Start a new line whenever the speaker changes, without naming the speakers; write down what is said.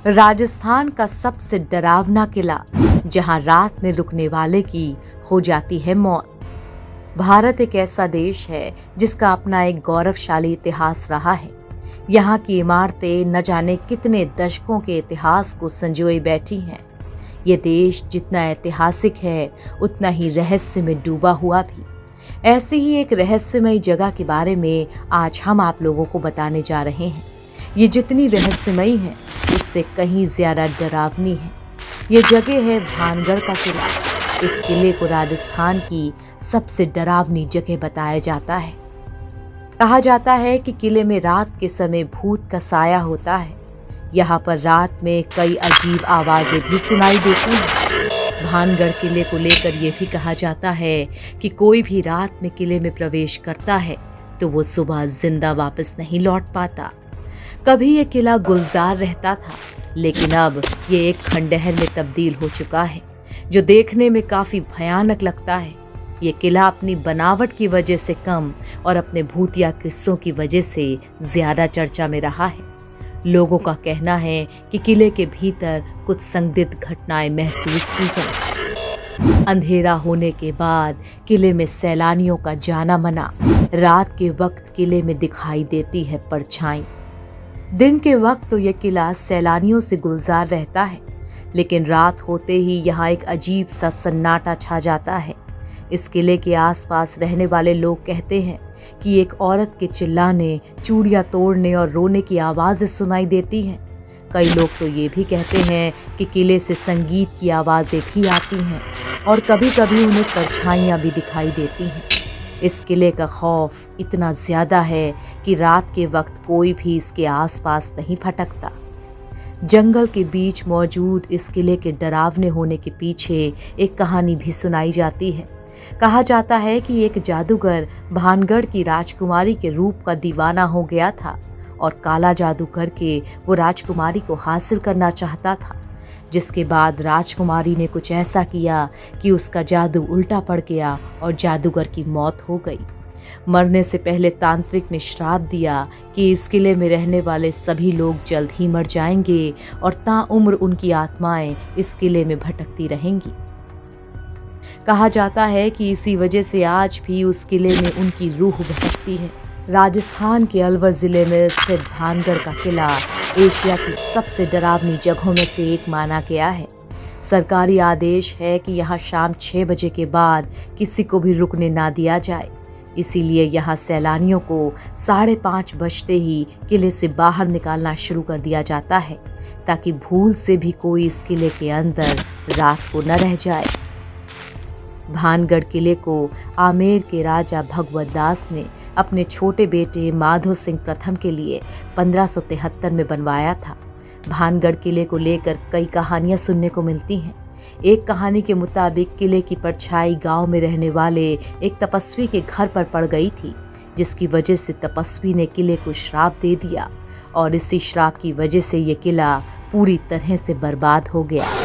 राजस्थान का सबसे डरावना किला, जहां रात में रुकने वाले की हो जाती है मौत। भारत एक ऐसा देश है जिसका अपना एक गौरवशाली इतिहास रहा है। यहाँ की इमारतें न जाने कितने दशकों के इतिहास को संजोए बैठी हैं। ये देश जितना ऐतिहासिक है उतना ही रहस्य में डूबा हुआ भी। ऐसी ही एक रहस्यमयी जगह के बारे में आज हम आप लोगों को बताने जा रहे हैं। ये जितनी रहस्यमयी है इससे कहीं ज्यादा डरावनी है। ये जगह है भानगढ़ का किला। इस किले को राजस्थान की सबसे डरावनी जगह बताया जाता है। कहा जाता है कि किले में रात के समय भूत का साया होता है। यहाँ पर रात में कई अजीब आवाजें भी सुनाई देती हैं। भानगढ़ किले को लेकर यह भी कहा जाता है कि कोई भी रात में किले में प्रवेश करता है तो वो सुबह जिंदा वापस नहीं लौट पाता। कभी ये किला गुलजार रहता था, लेकिन अब ये एक खंडहर में तब्दील हो चुका है, जो देखने में काफी भयानक लगता है। ये किला अपनी बनावट की वजह से कम और अपने भूतिया किस्सों की वजह से ज्यादा चर्चा में रहा है। लोगों का कहना है कि किले के भीतर कुछ संदिग्ध घटनाएं महसूस की गई। अंधेरा होने के बाद किले में सैलानियों का जाना मना। रात के वक्त किले में दिखाई देती है परछाई। दिन के वक्त तो यह किला सैलानियों से गुलजार रहता है, लेकिन रात होते ही यहाँ एक अजीब सा सन्नाटा छा जाता है। इस किले के आसपास रहने वाले लोग कहते हैं कि एक औरत के चिल्लाने, चूड़ियाँ तोड़ने और रोने की आवाज़ें सुनाई देती हैं। कई लोग तो ये भी कहते हैं कि किले से संगीत की आवाज़ें भी आती हैं और कभी कभी उन्हें परछाइयाँ भी दिखाई देती हैं। इस किले का खौफ इतना ज़्यादा है कि रात के वक्त कोई भी इसके आसपास नहीं भटकता। जंगल के बीच मौजूद इस किले के डरावने होने के पीछे एक कहानी भी सुनाई जाती है। कहा जाता है कि एक जादूगर भानगढ़ की राजकुमारी के रूप का दीवाना हो गया था और काला जादू करके वो राजकुमारी को हासिल करना चाहता था, जिसके बाद राजकुमारी ने कुछ ऐसा किया कि उसका जादू उल्टा पड़ गया और जादूगर की मौत हो गई। मरने से पहले तांत्रिक ने श्राप दिया कि इस किले में रहने वाले सभी लोग जल्द ही मर जाएंगे और ताउम्र उनकी आत्माएं इस किले में भटकती रहेंगी। कहा जाता है कि इसी वजह से आज भी उस किले में उनकी रूह भटकती है। राजस्थान के अलवर जिले में स्थित भानगढ़ का किला एशिया की सबसे डरावनी जगहों में से एक माना गया है। सरकारी आदेश है कि यहाँ शाम 6 बजे के बाद किसी को भी रुकने ना दिया जाए। इसीलिए यहाँ सैलानियों को 5:30 बजते ही किले से बाहर निकालना शुरू कर दिया जाता है, ताकि भूल से भी कोई इस किले के अंदर रात को न रह जाए। भानगढ़ किले को आमेर के राजा भगवत दास ने अपने छोटे बेटे माधो सिंह प्रथम के लिए 1573 में बनवाया था। भानगढ़ किले को लेकर कई कहानियां सुनने को मिलती हैं। एक कहानी के मुताबिक किले की परछाई गांव में रहने वाले एक तपस्वी के घर पर पड़ गई थी, जिसकी वजह से तपस्वी ने किले को श्राप दे दिया और इसी श्राप की वजह से ये किला पूरी तरह से बर्बाद हो गया।